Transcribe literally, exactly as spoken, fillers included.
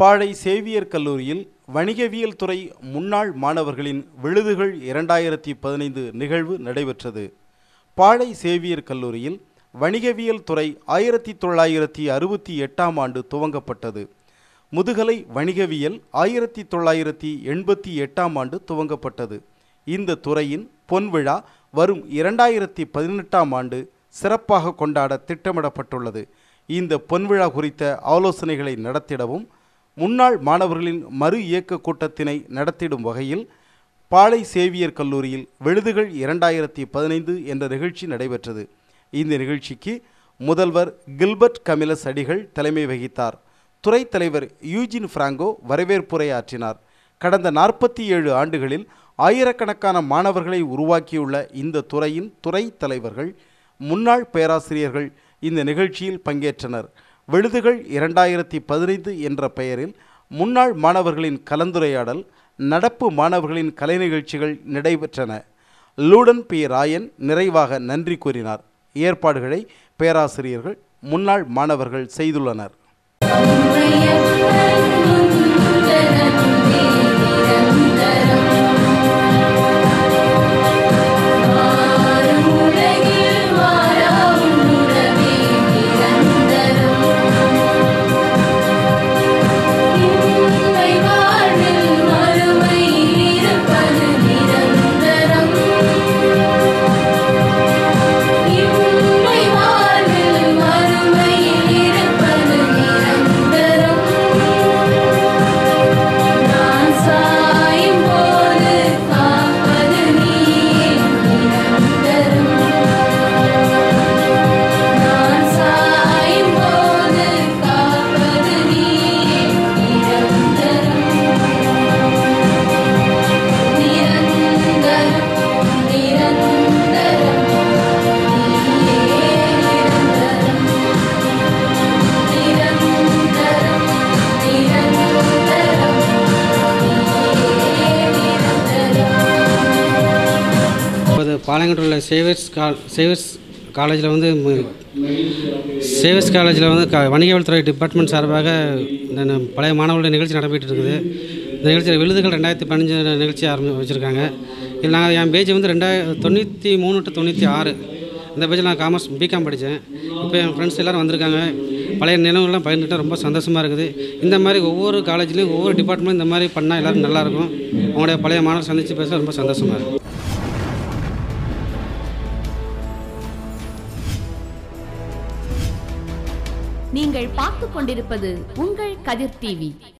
பாழை Xavier கல்லூரியில் வணிகவியல் துறை முன்னாள் மாணவர்களின் விழுதுகள் இரண்டாயிரத்தி பதினைந்து நிகழ்வு நடைபெற்றது. பாழை சேவியர் கல்லூரியில் வணிகவியல் துறை ஆயிரத்தி தொள்ளாயிரத்தி அறுபத்தி எட்டாம் ஆண்டு துவங்கப்பட்டது. முதுகலை வணிகவியல் ஆயிரத்தி தொள்ளாயிரத்தி எண்பத்தி எட்டாம் ஆண்டு துவங்கப்பட்டது. இந்த துறையின் பொன்விழா வரும் இரண்டாயிரத்தி பதினெட்டாம் ஆண்டு சிறப்பாக கொண்டாட திட்டமிடப்பட்டுள்ளது. இந்த பொன்விழா குறித்த ஆலோசனைகளை நடத்திடவும் முன்னாள் மாணவர்களின் மறு இயக்க கூட்டத்தினை நடத்திடும் வகையில் பாழை சேவியர் கல்லூரியில் விழுதுகள் இரண்டாயிரத்தி பதினைந்து என்ற நிகழ்ச்சி நடைபெற்றது. இந்த நிகழ்ச்சிக்கு முதல்வர் கில்பர்ட் கமிலஸ் அடிகள் தலைமை வகித்தார். துறை தலைவர் யூஜின் பிராங்கோ வரவேற்புரை ஆற்றினார். கடந்த நாற்பத்தி ஏழு ஆண்டுகளில் ஆயிரக்கணக்கான மாணவர்களை உருவாக்கியுள்ள இந்த துறையின் துறை தலைவர்கள், முன்னாள் பேராசிரியர்கள் இந்த நிகழ்ச்சியில் பங்கேற்றனர். விழுதுகள் இரண்டாயிரத்தி பதினைந்து என்ற பெயரில் முன்னாள் மாணவர்களின் கலந்துரையாடல், நடப்பு மாணவர்களின் கலை நிகழ்ச்சிகள் நடைபெற்றன. லூடன் பி ராயன் நிறைவாக நன்றி கூறினார். ஏற்பாடுகளை பேராசிரியர்கள், முன்னாள் மாணவர்கள் செய்துள்ளனர். பாளையங்கோட்டில் உள்ள சேவர்ஸ் கா சேவர்ஸ் காலேஜில் வந்து சேவர்ஸ் காலேஜில் வந்து க வணிகவியல் துறை டிபார்ட்மெண்ட் சார்பாக இந்த பழைய மாணவர்களுடைய நிகழ்ச்சி நடைபெற்று இருக்குது. இந்த நிகழ்ச்சியில் விழுதுகள் ரெண்டாயிரத்தி பதினஞ்சு நிகழ்ச்சி ஆரம்பி வச்சுருக்காங்க. இதில் நாங்கள் என் பேஜ் வந்து ரெண்டாயிர தொண்ணூற்றி மூணு டு தொண்ணூற்றி ஆறு இந்த பேஜில் நான் காமர்ஸ் பிகாம் படித்தேன். இப்போ என் ஃப்ரெண்ட்ஸ் எல்லோரும் வந்திருக்காங்க. பழைய நினைவுகள்லாம் பகிர்ந்துட்டு ரொம்ப சந்தோஷமாக இருக்குது. இந்த மாதிரி ஒவ்வொரு காலேஜ்லேயும் ஒவ்வொரு டிபார்ட்மெண்ட்டும் இந்த மாதிரி பண்ணால் எல்லோரும் நல்லாயிருக்கும். அவங்களுடைய பழைய மாணவர் சந்தித்து பேச ரொம்ப சந்தோஷமாக இருக்குது. நீங்கள் பார்த்துக் கொண்டிருப்பது உங்கள் கதிர் டிவி.